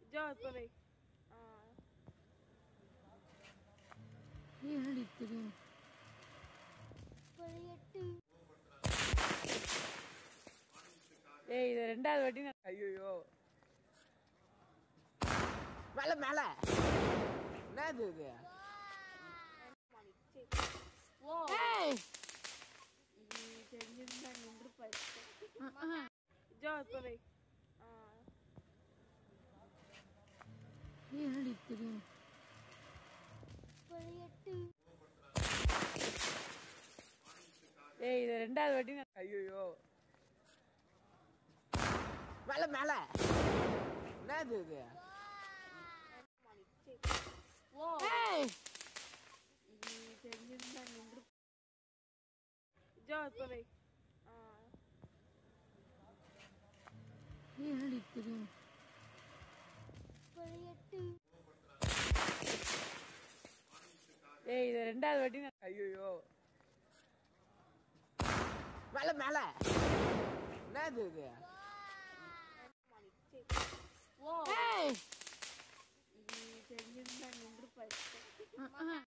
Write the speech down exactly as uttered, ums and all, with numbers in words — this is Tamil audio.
ஜோ இப்ப வை. என்னடி தெரியும் ஏய் இது ரெண்டாவது வாட்டி. ஐயோ மேல மேல என்னது இது? தெரிஞ்சிருந்தா நின்று போயிடுச்சு. ஜோ இப்ப வை. என்னடி தெரியும் ஏய் இது ரெண்டாவது வாட்டி. ஐயோ மேல மேல என்னது இது? தெரிஞ்சிருந்தா நின்று. ஜோ இப்ப வை. என்னடி தெரியும் ஏய் இது ரெண்டாவது வாட்டி. ஐயோ மேல மேல என்னது இது? தெரிஞ்சிருந்தா நின்று போயிடுச்சு.